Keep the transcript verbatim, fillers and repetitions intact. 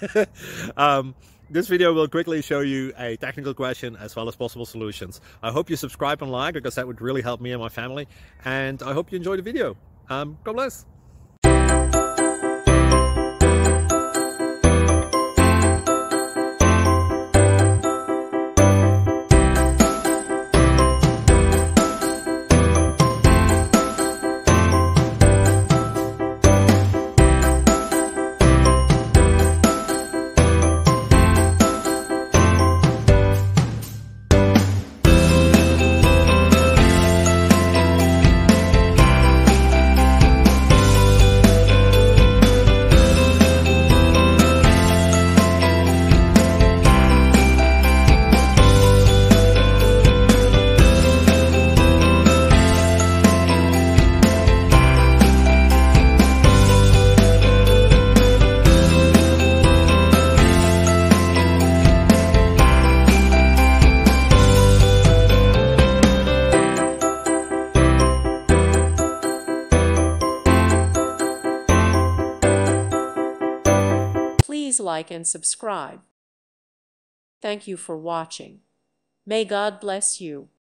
um, this video will quickly show you a technical question as well as possible solutions. I hope you subscribe and like, because that would really help me and my family. And I hope you enjoy the video. Um, God bless. Please like and subscribe. Thank you for watching. May God bless you.